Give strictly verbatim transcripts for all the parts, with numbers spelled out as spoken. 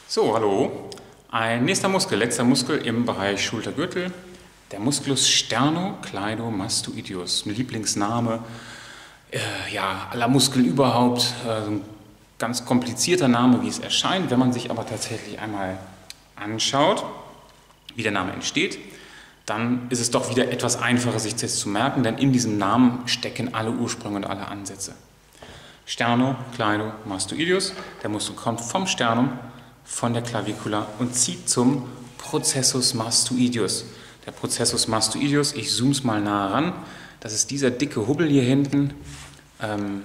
So, hallo. Ein nächster Muskel, letzter Muskel im Bereich Schultergürtel, der Musculus sternocleidomastoideus, ein Lieblingsname äh, ja, aller Muskeln überhaupt, äh, so ein ganz komplizierter Name, wie es erscheint. Wenn man sich aber tatsächlich einmal anschaut, wie der Name entsteht, dann ist es doch wieder etwas einfacher, sich das zu merken, denn in diesem Namen stecken alle Ursprünge und alle Ansätze. Sternocleidomastoideus, der Muskel kommt vom Sternum, von der Clavicula und zieht zum Processus mastoideus. Der Processus mastoideus, ich zoome es mal nah ran, das ist dieser dicke Hubbel hier hinten, ähm,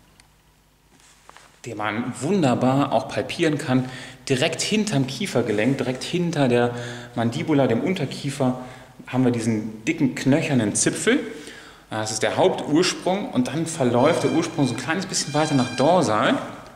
den man wunderbar auch palpieren kann, direkt hinterm Kiefergelenk, direkt hinter der Mandibula, dem Unterkiefer, haben wir diesen dicken, knöchernen Zipfel. Das ist der Hauptursprung und dann verläuft der Ursprung so ein kleines bisschen weiter nach dorsal.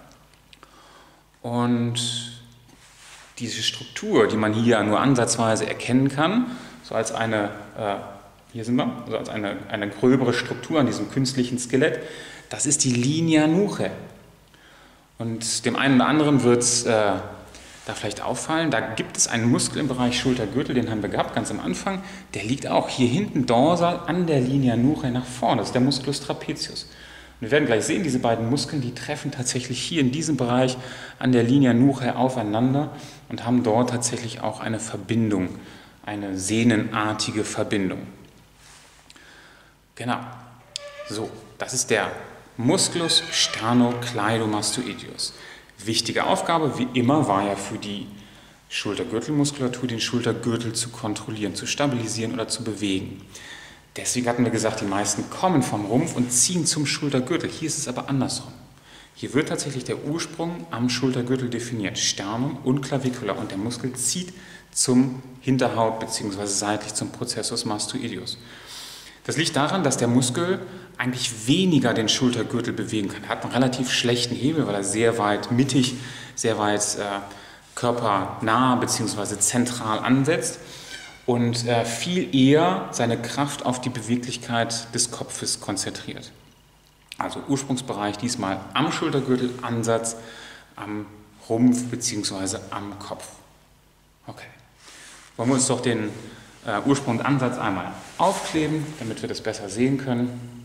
Und diese Struktur, die man hier nur ansatzweise erkennen kann, so als eine, äh, hier sind wir, also als eine, eine gröbere Struktur an diesem künstlichen Skelett, das ist die Linea nuchae. Und dem einen oder anderen wird es äh, da vielleicht auffallen, da gibt es einen Muskel im Bereich Schultergürtel, den haben wir gehabt ganz am Anfang, der liegt auch hier hinten dorsal an der Linea nuchae nach vorne, das ist der Musculus trapezius. Und wir werden gleich sehen, diese beiden Muskeln, die treffen tatsächlich hier in diesem Bereich an der Linea nuchae aufeinander und haben dort tatsächlich auch eine Verbindung, eine sehnenartige Verbindung. Genau, so, das ist der Musculus sternocleidomastoideus. Wichtige Aufgabe, wie immer, war ja für die Schultergürtelmuskulatur, den Schultergürtel zu kontrollieren, zu stabilisieren oder zu bewegen. Deswegen hatten wir gesagt, die meisten kommen vom Rumpf und ziehen zum Schultergürtel. Hier ist es aber andersrum. Hier wird tatsächlich der Ursprung am Schultergürtel definiert, Sternum und Clavicula, und der Muskel zieht zum Hinterhaut bzw. seitlich zum Processus mastoideus. Das liegt daran, dass der Muskel eigentlich weniger den Schultergürtel bewegen kann. Er hat einen relativ schlechten Hebel, weil er sehr weit mittig, sehr weit äh, körpernah bzw. zentral ansetzt und äh, viel eher seine Kraft auf die Beweglichkeit des Kopfes konzentriert. Also Ursprungsbereich diesmal am Schultergürtel, Ansatz am Rumpf bzw. am Kopf. Okay. Wollen wir uns doch den äh, Ursprung und Ansatz einmal aufkleben, damit wir das besser sehen können.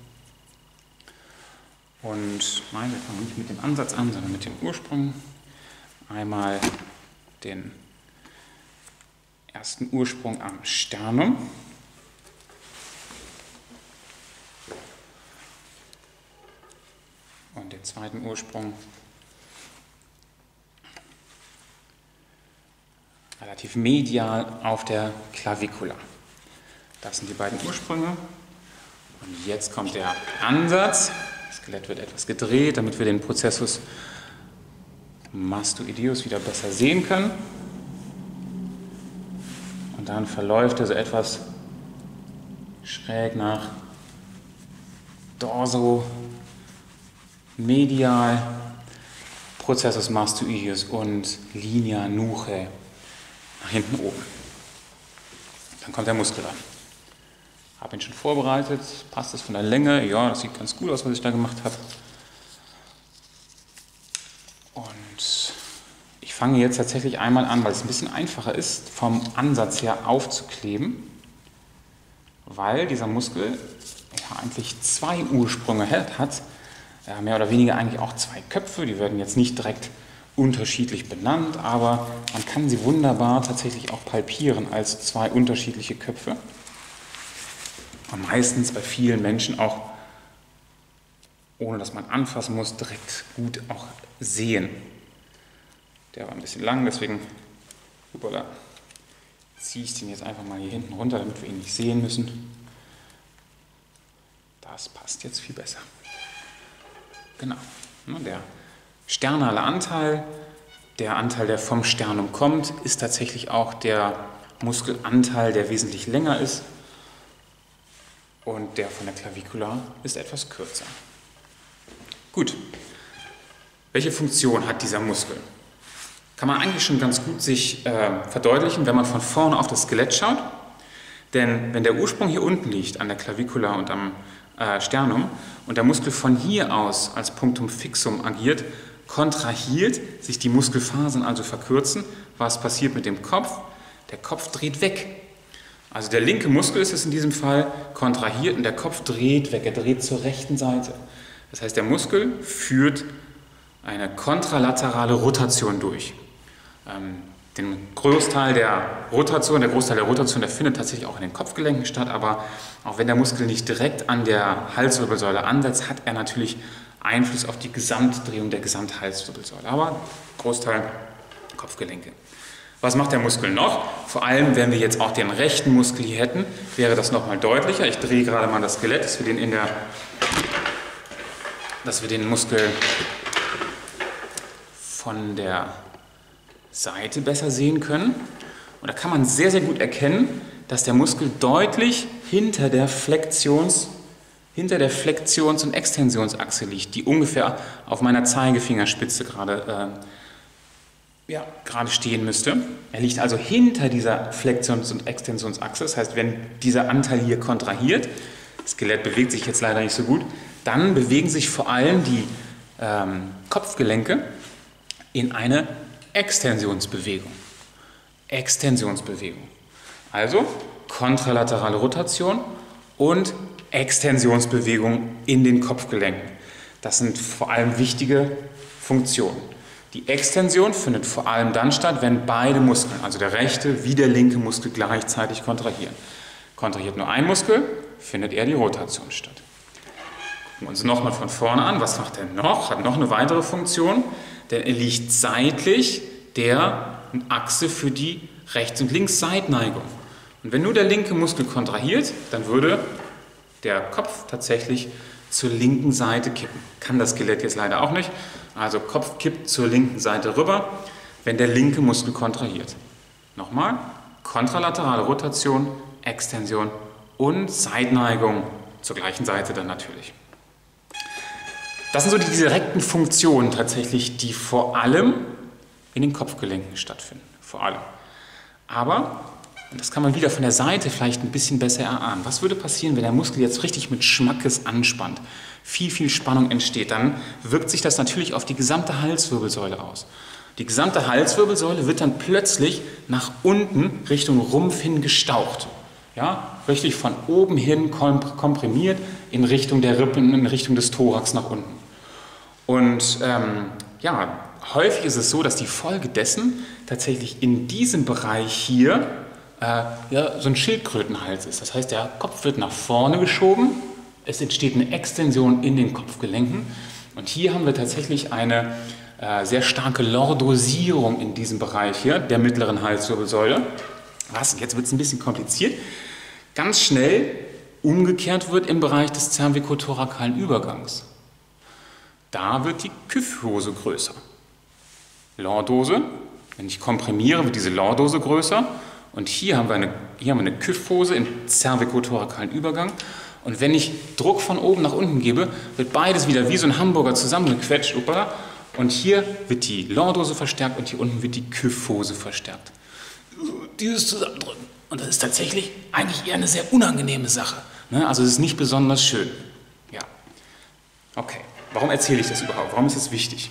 Und nein, wir fangen nicht mit dem Ansatz an, sondern mit dem Ursprung. Einmal den ersten Ursprung am Sternum. Und den zweiten Ursprung relativ medial auf der Clavicula. Das sind die beiden Ursprünge. Und jetzt kommt der Ansatz. Das Skelett wird etwas gedreht, damit wir den Processus mastoideus wieder besser sehen können. Und dann verläuft er so etwas schräg nach dorsomedial, Processus mastoideus und Linea nuchae nach hinten oben. Dann kommt der Muskel an. Habe ihn schon vorbereitet. Passt das von der Länge? Ja, das sieht ganz gut aus, was ich da gemacht habe. Und ich fange jetzt tatsächlich einmal an, weil es ein bisschen einfacher ist, vom Ansatz her aufzukleben, weil dieser Muskel ja eigentlich zwei Ursprünge hat, ja, mehr oder weniger eigentlich auch zwei Köpfe, die werden jetzt nicht direkt unterschiedlich benannt, aber man kann sie wunderbar tatsächlich auch palpieren als zwei unterschiedliche Köpfe. Und meistens bei vielen Menschen auch, ohne dass man anfassen muss, direkt gut auch sehen. Der war ein bisschen lang, deswegen upala, ziehe ich den jetzt einfach mal hier hinten runter, damit wir ihn nicht sehen müssen. Das passt jetzt viel besser. Genau, der sternale Anteil, der Anteil, der vom Sternum kommt, ist tatsächlich auch der Muskelanteil, der wesentlich länger ist. Und der von der Clavicula ist etwas kürzer. Gut, welche Funktion hat dieser Muskel? Kann man eigentlich schon ganz gut sich äh, verdeutlichen, wenn man von vorne auf das Skelett schaut. Denn wenn der Ursprung hier unten liegt, an der Clavicula und am äh, Sternum, und der Muskel von hier aus als Punctum fixum agiert, kontrahiert, sich die Muskelfasern also verkürzen. Was passiert mit dem Kopf? Der Kopf dreht weg. Also der linke Muskel ist es in diesem Fall kontrahiert und der Kopf dreht weg, er dreht zur rechten Seite. Das heißt, der Muskel führt eine kontralaterale Rotation durch. Ähm, den Großteil der Rotation, der Großteil der Rotation, der findet tatsächlich auch in den Kopfgelenken statt, aber auch wenn der Muskel nicht direkt an der Halswirbelsäule ansetzt, hat er natürlich Einfluss auf die Gesamtdrehung der Gesamthalswirbelsäule, aber Großteil Kopfgelenke. Was macht der Muskel noch? Vor allem, wenn wir jetzt auch den rechten Muskel hier hätten, wäre das nochmal deutlicher. Ich drehe gerade mal das Skelett, dass wir den, in der, dass wir den Muskel von der Seite besser sehen können. Und da kann man sehr, sehr gut erkennen, dass der Muskel deutlich hinter der Flextions- hinter der Flextions- und Extensionsachse liegt, die ungefähr auf meiner Zeigefingerspitze gerade äh, ja, gerade stehen müsste. Er liegt also hinter dieser Flexions- und Extensionsachse. Das heißt, wenn dieser Anteil hier kontrahiert, das Skelett bewegt sich jetzt leider nicht so gut, dann bewegen sich vor allem die ähm, Kopfgelenke in eine Extensionsbewegung. Extensionsbewegung. Also kontralaterale Rotation und Extensionsbewegung in den Kopfgelenken. Das sind vor allem wichtige Funktionen. Die Extension findet vor allem dann statt, wenn beide Muskeln, also der rechte wie der linke Muskel, gleichzeitig kontrahieren. Kontrahiert nur ein Muskel, findet eher die Rotation statt. Gucken wir uns nochmal von vorne an. Was macht er noch? Hat noch eine weitere Funktion, denn er liegt seitlich der Achse für die Rechts- und Links-Seitneigung. Und wenn nur der linke Muskel kontrahiert, dann würde der Kopf tatsächlich zur linken Seite kippen. Kann das Skelett jetzt leider auch nicht. Also Kopf kippt zur linken Seite rüber, wenn der linke Muskel kontrahiert. Nochmal, kontralaterale Rotation, Extension und Seitneigung zur gleichen Seite dann natürlich. Das sind so die direkten Funktionen tatsächlich, die vor allem in den Kopfgelenken stattfinden. Vor allem. Aber, und das kann man wieder von der Seite vielleicht ein bisschen besser erahnen, was würde passieren, wenn der Muskel jetzt richtig mit Schmackes anspannt? Viel, viel Spannung entsteht, dann wirkt sich das natürlich auf die gesamte Halswirbelsäule aus. Die gesamte Halswirbelsäule wird dann plötzlich nach unten Richtung Rumpf hin gestaucht. Ja, richtig von oben hin komprimiert in Richtung der Rippen, in Richtung des Thorax nach unten. Und ähm, ja, häufig ist es so, dass die Folge dessen tatsächlich in diesem Bereich hier äh, ja, so ein Schildkrötenhals ist. Das heißt, der Kopf wird nach vorne geschoben. Es entsteht eine Extension in den Kopfgelenken und hier haben wir tatsächlich eine äh, sehr starke Lordosierung in diesem Bereich hier, der mittleren Halswirbelsäule. Was, jetzt wird es ein bisschen kompliziert, ganz schnell umgekehrt wird im Bereich des zervikothorakalen Übergangs. Da wird die Kyphose größer. Lordose, wenn ich komprimiere, wird diese Lordose größer und hier haben wir eine, hier haben wir eine Kyphose im zervikothorakalen Übergang. Und wenn ich Druck von oben nach unten gebe, wird beides wieder wie so ein Hamburger zusammengequetscht. Und hier wird die Lordose verstärkt und hier unten wird die Kyphose verstärkt. Dieses Zusammendrücken. Und das ist tatsächlich eigentlich eher eine sehr unangenehme Sache. Also es ist nicht besonders schön. Ja. Okay. Warum erzähle ich das überhaupt? Warum ist das wichtig?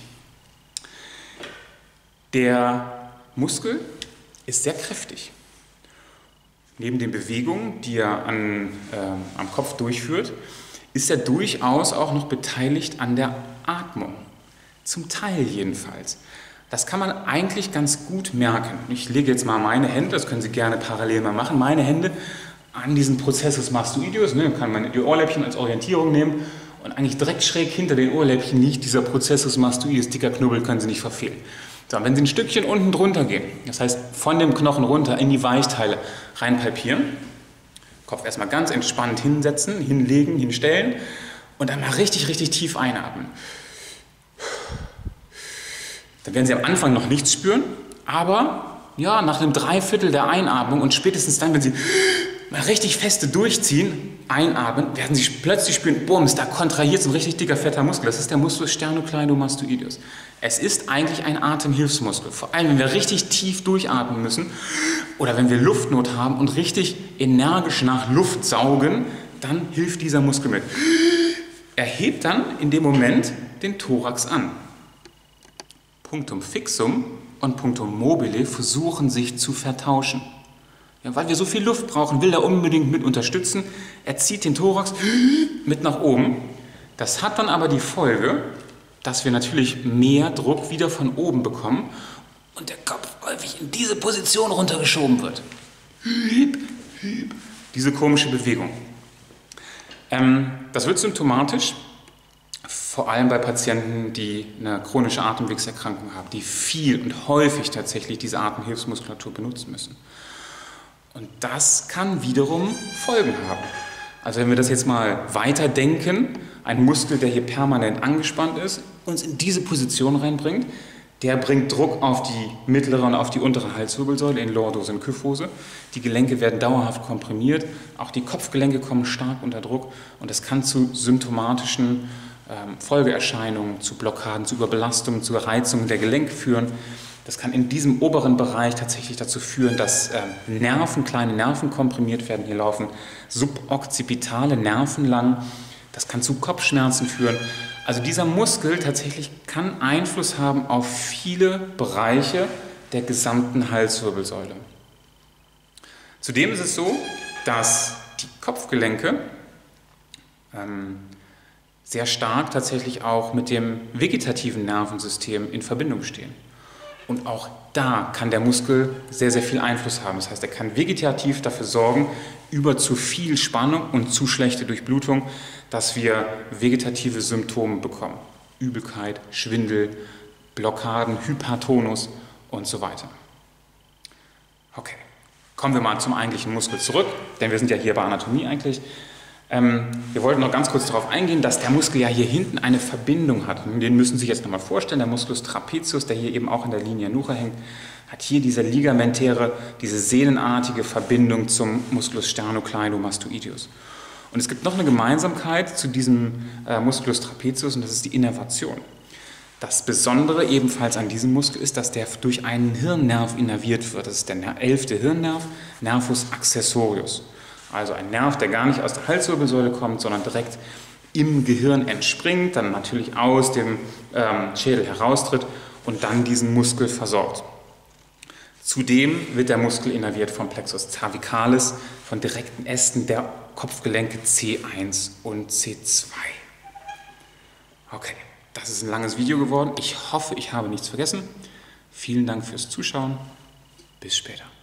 Der Muskel ist sehr kräftig. Neben den Bewegungen, die er an, äh, am Kopf durchführt, ist er durchaus auch noch beteiligt an der Atmung. Zum Teil jedenfalls. Das kann man eigentlich ganz gut merken. Ich lege jetzt mal meine Hände, das können Sie gerne parallel mal machen, meine Hände an diesen Processus mastoideus. Ne, kann man die Ohrläppchen als Orientierung nehmen und eigentlich direkt schräg hinter den Ohrläppchen liegt dieser Processus mastoideus, dicker Knubbel, können Sie nicht verfehlen. So, wenn Sie ein Stückchen unten drunter gehen, das heißt von dem Knochen runter in die Weichteile reinpalpieren, Kopf erstmal ganz entspannt hinsetzen, hinlegen, hinstellen und dann mal richtig, richtig tief einatmen. Dann werden Sie am Anfang noch nichts spüren, aber ja, nach einem Dreiviertel der Einatmung und spätestens dann, wenn Sie mal richtig feste durchziehen, einatmen, werden Sie plötzlich spüren, bums, da kontrahiert so ein richtig dicker, fetter Muskel. Das ist der Musculus sternocleidomastoideus. Es ist eigentlich ein Atemhilfsmuskel. Vor allem, wenn wir richtig tief durchatmen müssen oder wenn wir Luftnot haben und richtig energisch nach Luft saugen, dann hilft dieser Muskel mit. Er hebt dann in dem Moment den Thorax an. Punctum fixum und Punctum mobile versuchen sich zu vertauschen. Ja, weil wir so viel Luft brauchen, will er unbedingt mit unterstützen. Er zieht den Thorax mit nach oben. Das hat dann aber die Folge, dass wir natürlich mehr Druck wieder von oben bekommen und der Kopf häufig in diese Position runtergeschoben wird. Diese komische Bewegung. Ähm, das wird symptomatisch, vor allem bei Patienten, die eine chronische Atemwegserkrankung haben, die viel und häufig tatsächlich diese Atemhilfsmuskulatur benutzen müssen. Und das kann wiederum Folgen haben. Also wenn wir das jetzt mal weiterdenken, ein Muskel, der hier permanent angespannt ist, uns in diese Position reinbringt, der bringt Druck auf die mittlere und auf die untere Halswirbelsäule in Lordose und Kyphose. Die Gelenke werden dauerhaft komprimiert, auch die Kopfgelenke kommen stark unter Druck und das kann zu symptomatischen ähm, Folgeerscheinungen, zu Blockaden, zu Überbelastungen, zu Reizungen der Gelenke führen. Das kann in diesem oberen Bereich tatsächlich dazu führen, dass ähm, Nerven, kleine Nerven komprimiert werden. Hier laufen suboccipitale Nerven lang. Das kann zu Kopfschmerzen führen. Also dieser Muskel tatsächlich kann Einfluss haben auf viele Bereiche der gesamten Halswirbelsäule. Zudem ist es so, dass die Kopfgelenke ähm, sehr stark tatsächlich auch mit dem vegetativen Nervensystem in Verbindung stehen. Und auch da kann der Muskel sehr, sehr viel Einfluss haben. Das heißt, er kann vegetativ dafür sorgen, über zu viel Spannung und zu schlechte Durchblutung, dass wir vegetative Symptome bekommen. Übelkeit, Schwindel, Blockaden, Hypertonus und so weiter. Okay, kommen wir mal zum eigentlichen Muskel zurück, denn wir sind ja hier bei Anatomie eigentlich. Ähm, wir wollten noch ganz kurz darauf eingehen, dass der Muskel ja hier hinten eine Verbindung hat. Den müssen Sie sich jetzt nochmal vorstellen, der Musculus trapezius, der hier eben auch in der Linea nucha hängt, hat hier diese ligamentäre, diese sehnenartige Verbindung zum Musculus sternocleidomastoideus. Und es gibt noch eine Gemeinsamkeit zu diesem äh, Musculus trapezius und das ist die Innervation. Das Besondere ebenfalls an diesem Muskel ist, dass der durch einen Hirnnerv innerviert wird. Das ist der elfte Hirnnerv, Nervus accessorius. Also ein Nerv, der gar nicht aus der Halswirbelsäule kommt, sondern direkt im Gehirn entspringt, dann natürlich aus dem ähm, Schädel heraustritt und dann diesen Muskel versorgt. Zudem wird der Muskel innerviert vom Plexus cervicalis, von direkten Ästen der Kopfgelenke C eins und C zwei. Okay, das ist ein langes Video geworden. Ich hoffe, ich habe nichts vergessen. Vielen Dank fürs Zuschauen. Bis später.